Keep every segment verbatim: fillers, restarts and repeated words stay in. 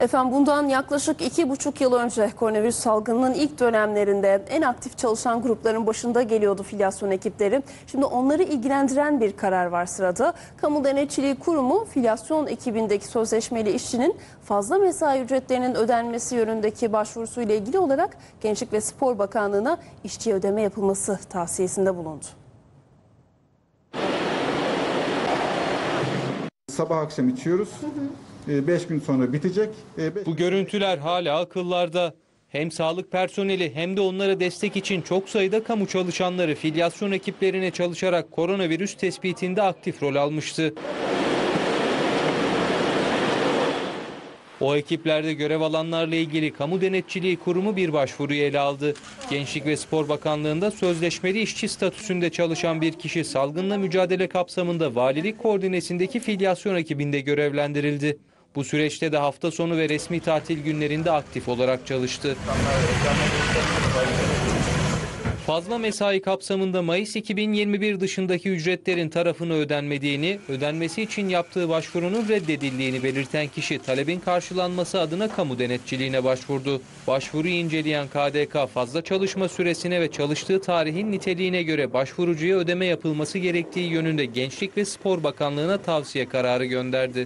Efendim bundan yaklaşık iki buçuk yıl önce koronavirüs salgınının ilk dönemlerinde en aktif çalışan grupların başında geliyordu filyasyon ekipleri. Şimdi onları ilgilendiren bir karar var sırada. Kamu Denetçiliği Kurumu filyasyon ekibindeki sözleşmeli işçinin fazla mesai ücretlerinin ödenmesi yönündeki başvurusuyla ilgili olarak Gençlik ve Spor Bakanlığı'na işçiye ödeme yapılması tavsiyesinde bulundu. Sabah akşam içiyoruz. beş gün sonra bitecek. Bu görüntüler hala akıllarda. Hem sağlık personeli hem de onlara destek için çok sayıda kamu çalışanları filyasyon ekiplerine çalışarak koronavirüs tespitinde aktif rol almıştı. O ekiplerde görev alanlarla ilgili Kamu Denetçiliği Kurumu bir başvuruyu ele aldı. Gençlik ve Spor Bakanlığı'nda sözleşmeli işçi statüsünde çalışan bir kişi salgınla mücadele kapsamında valilik koordinesindeki filyasyon ekibinde görevlendirildi. Bu süreçte de hafta sonu ve resmi tatil günlerinde aktif olarak çalıştı. Fazla mesai kapsamında Mayıs iki bin yirmi bir dışındaki ücretlerin tarafına ödenmediğini, ödenmesi için yaptığı başvurunun reddedildiğini belirten kişi talebin karşılanması adına kamu denetçiliğine başvurdu. Başvuruyu inceleyen K D K fazla çalışma süresine ve çalıştığı tarihin niteliğine göre başvurucuya ödeme yapılması gerektiği yönünde Gençlik ve Spor Bakanlığı'na tavsiye kararı gönderdi.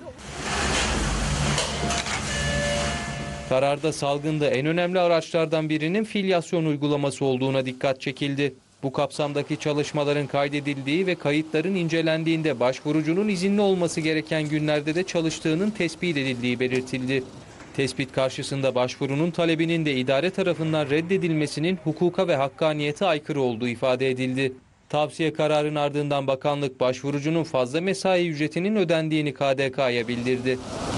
Kararda salgında en önemli araçlardan birinin filyasyon uygulaması olduğuna dikkat çekildi. Bu kapsamdaki çalışmaların kaydedildiği ve kayıtların incelendiğinde başvurucunun izinli olması gereken günlerde de çalıştığının tespit edildiği belirtildi. Tespit karşısında başvurunun talebinin de idare tarafından reddedilmesinin hukuka ve hakkaniyete aykırı olduğu ifade edildi. Tavsiye kararının ardından bakanlık başvurucunun fazla mesai ücretinin ödendiğini K D K'ya bildirdi.